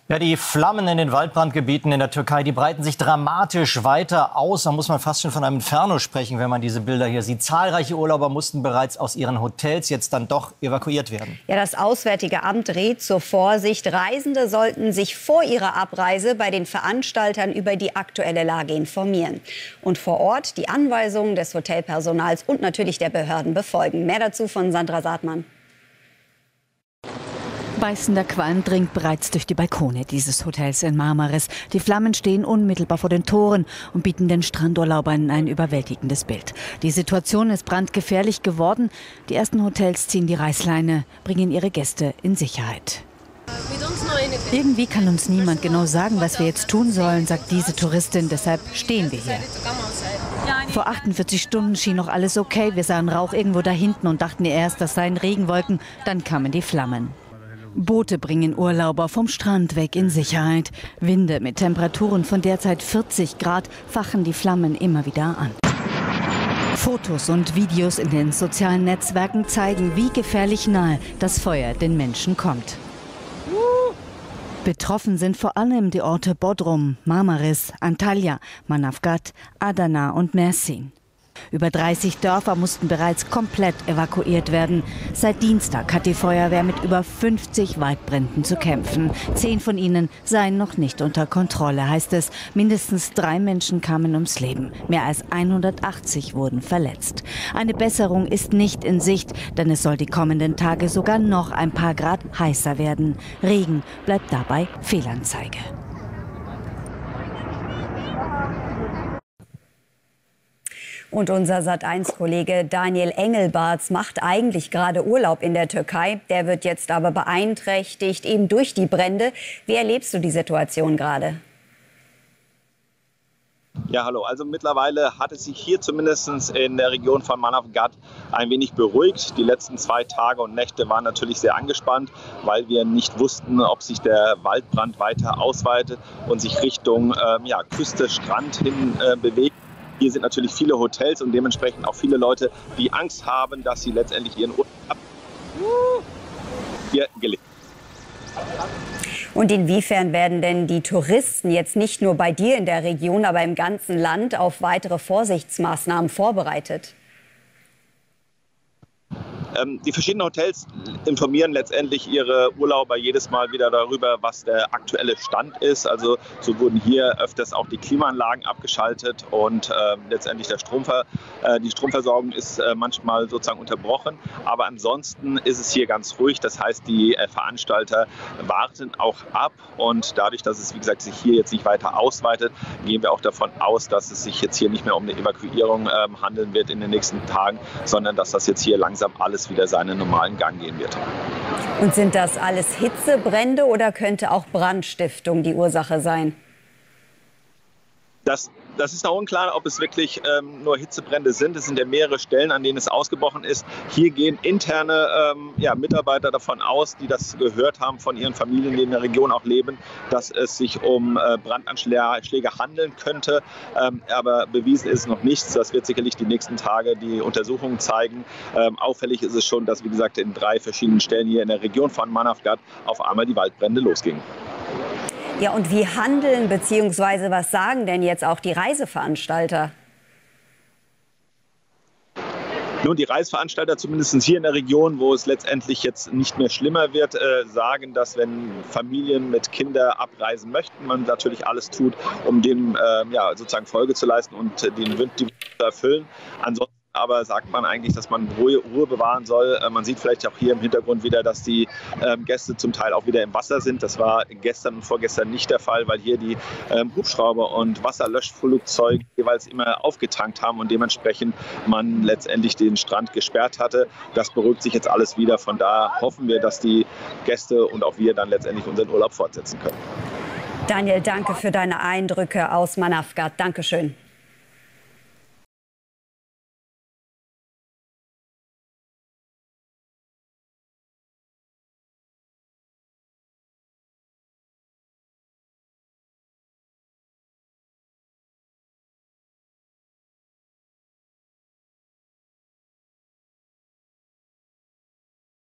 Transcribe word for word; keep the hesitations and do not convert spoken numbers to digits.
Ja, die Flammen in den Waldbrandgebieten in der Türkei, die breiten sich dramatisch weiter aus. Da muss man fast schon von einem Inferno sprechen, wenn man diese Bilder hier sieht. Zahlreiche Urlauber mussten bereits aus ihren Hotels jetzt dann doch evakuiert werden. Ja, das Auswärtige Amt rät zur Vorsicht. Reisende sollten sich vor ihrer Abreise bei den Veranstaltern über die aktuelle Lage informieren. Und vor Ort die Anweisungen des Hotelpersonals und natürlich der Behörden befolgen. Mehr dazu von Sandra Saatmann. Beißender Qualm dringt bereits durch die Balkone dieses Hotels in Marmaris. Die Flammen stehen unmittelbar vor den Toren und bieten den Strandurlaubern ein überwältigendes Bild. Die Situation ist brandgefährlich geworden. Die ersten Hotels ziehen die Reißleine, bringen ihre Gäste in Sicherheit. Irgendwie kann uns niemand genau sagen, was wir jetzt tun sollen, sagt diese Touristin. Deshalb stehen wir hier. Vor achtundvierzig Stunden schien noch alles okay. Wir sahen Rauch irgendwo da hinten und dachten erst, das seien Regenwolken. Dann kamen die Flammen. Boote bringen Urlauber vom Strand weg in Sicherheit. Winde mit Temperaturen von derzeit vierzig Grad fachen die Flammen immer wieder an. Fotos und Videos in den sozialen Netzwerken zeigen, wie gefährlich nahe das Feuer den Menschen kommt. Betroffen sind vor allem die Orte Bodrum, Marmaris, Antalya, Manavgat, Adana und Mersin. Über dreißig Dörfer mussten bereits komplett evakuiert werden. Seit Dienstag hat die Feuerwehr mit über fünfzig Waldbränden zu kämpfen. Zehn von ihnen seien noch nicht unter Kontrolle, heißt es. Mindestens drei Menschen kamen ums Leben. Mehr als hundertachtzig wurden verletzt. Eine Besserung ist nicht in Sicht, denn es soll die kommenden Tage sogar noch ein paar Grad heißer werden. Regen bleibt dabei Fehlanzeige. Und unser Sat eins Kollege Daniel Engelbarts macht eigentlich gerade Urlaub in der Türkei. Der wird jetzt aber beeinträchtigt, eben durch die Brände. Wie erlebst du die Situation gerade? Ja, hallo. Also mittlerweile hat es sich hier zumindest in der Region von Manavgat ein wenig beruhigt. Die letzten zwei Tage und Nächte waren natürlich sehr angespannt, weil wir nicht wussten, ob sich der Waldbrand weiter ausweitet und sich Richtung ähm, ja, Küste, Strand hin äh, bewegt. Hier sind natürlich viele Hotels und dementsprechend auch viele Leute, die Angst haben, dass sie letztendlich ihren Urlaub hier gelegt. Und inwiefern werden denn die Touristen jetzt nicht nur bei dir in der Region, aber im ganzen Land auf weitere Vorsichtsmaßnahmen vorbereitet? Die verschiedenen Hotels informieren letztendlich ihre Urlauber jedes Mal wieder darüber, was der aktuelle Stand ist. Also so wurden hier öfters auch die Klimaanlagen abgeschaltet und äh, letztendlich der Stromver äh, die Stromversorgung ist äh, manchmal sozusagen unterbrochen. Aber ansonsten ist es hier ganz ruhig. Das heißt, die äh, Veranstalter warten auch ab und dadurch, dass es wie gesagt sich hier jetzt nicht weiter ausweitet, gehen wir auch davon aus, dass es sich jetzt hier nicht mehr um eine Evakuierung äh, handeln wird in den nächsten Tagen, sondern dass das jetzt hier langsam alles wieder seinen normalen Gang gehen wird. Und sind das alles Hitzebrände oder könnte auch Brandstiftung die Ursache sein? Das, das ist noch unklar, ob es wirklich ähm, nur Hitzebrände sind. Es sind ja mehrere Stellen, an denen es ausgebrochen ist. Hier gehen interne ähm, ja, Mitarbeiter davon aus, die das gehört haben von ihren Familien, die in der Region auch leben, dass es sich um äh, Brandanschläge handeln könnte. Ähm, aber bewiesen ist noch nichts. Das wird sicherlich die nächsten Tage die Untersuchungen zeigen. Ähm, auffällig ist es schon, dass, wie gesagt, in drei verschiedenen Stellen hier in der Region von Manavgat auf einmal die Waldbrände losgingen. Ja, und wie handeln bzw. was sagen denn jetzt auch die Reiseveranstalter? Nun, die Reiseveranstalter, zumindest hier in der Region, wo es letztendlich jetzt nicht mehr schlimmer wird, äh, sagen, dass wenn Familien mit Kindern abreisen möchten, man natürlich alles tut, um dem äh, ja, sozusagen Folge zu leisten und äh, den Wunsch zu erfüllen. Ansonsten aber sagt man eigentlich, dass man Ruhe, Ruhe bewahren soll. Man sieht vielleicht auch hier im Hintergrund wieder, dass die ähm, Gäste zum Teil auch wieder im Wasser sind. Das war gestern und vorgestern nicht der Fall, weil hier die ähm, Hubschrauber und Wasserlöschflugzeuge jeweils immer aufgetankt haben und dementsprechend man letztendlich den Strand gesperrt hatte. Das beruhigt sich jetzt alles wieder. Von daher hoffen wir, dass die Gäste und auch wir dann letztendlich unseren Urlaub fortsetzen können. Daniel, danke für deine Eindrücke aus Manavgat. Dankeschön.